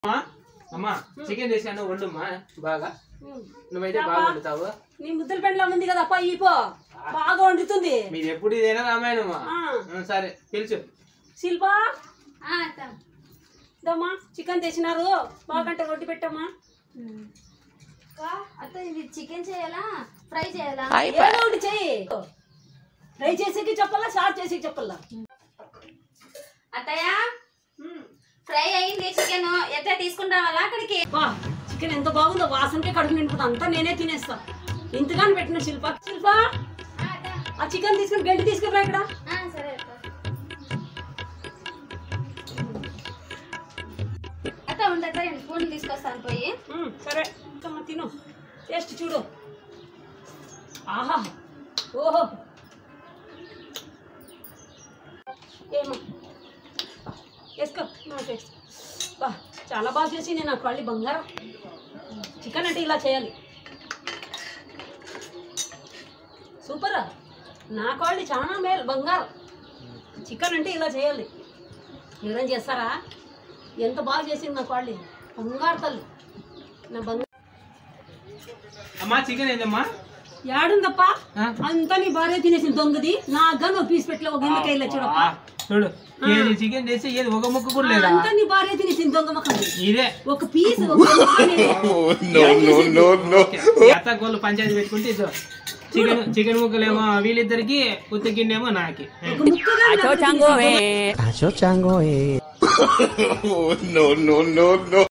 అమ్మా చికెన్ చేశాను వండుమ్మా బాగా నువ్వైతే బాగా వండుతావు నీ ముద్దల పెండ్లా ఉంది కదా అప్ప ఈపో బాగా వండుతుంది మీరు ఎప్పుడు ఇదేనా రామాయణమా సరే పిలుచు శిల్పా దమ్మా చికెన్ తెచ్చినారు బాగంటే రొట్టి పెట్టమ్మా అత్త ఇది చికెన్ చేయాలా ఫ్రై చేయాలా ఏదో ఒకటి చెయ్యి ఫ్రై చేసేకి చెప్పాలా షార్ట్ చేసేకి చెప్పాలా అత్తయ్య ఫ్రై అయింది చికెన్ ఎట్లా తీసుకుని రావాలా అక్కడికి చికెన్ ఎంత బాగుందో వాసనకే కడుపు నిండిపోతుంది అంతా నేనే తినేస్తా ఇంతగాని పెట్టిన శిల్ప ఆ చికెన్ తీసుకుని గంటి తీసుకురా ఇక్కడ సరే అత్త ఉండత స్పూన్ తీసుకొస్తాను పోయి సరే తిను టేస్ట్ చూడు ఆహా ఓహో ఏమో వేసుకో టేస్ట్ బా చాలా బాగా చేసింది నాకు కళ్ళు బంగారం చికెన్ అంటే ఇలా చేయాలి సూపరా నా కాళ్ళు చాలా మేలు బంగారం చికెన్ అంటే ఇలా చేయాలి ఎవరైనా చేస్తారా ఎంత బాగా చేసింది నా కాళ్ళు బంగారు తల్లి నా బంగారు అమ్మా చికెన్ ఏందమ్మా ఏడుందప్ప అంతా నీ భార్య తినేసింది దొంగది నా గన్ను పీస్ పెట్టలే ఒక గిందకాయలు చూడప్ప చూడు కేజీ చికెన్ చేసి ఏది ఒక ముక్క కూడా లేదా అంతా నీ భార్య తినేసింది దొంగ ముఖం ఇదే ఒక పీస్ అత్తగోళ్ళు పంచాయతీ పెట్టుకుంటే ఇదో చికెన్ ముక్కలేమో వీళ్ళిద్దరికి ఉత్త గిన్నెమో నాకి ఒక ముక్క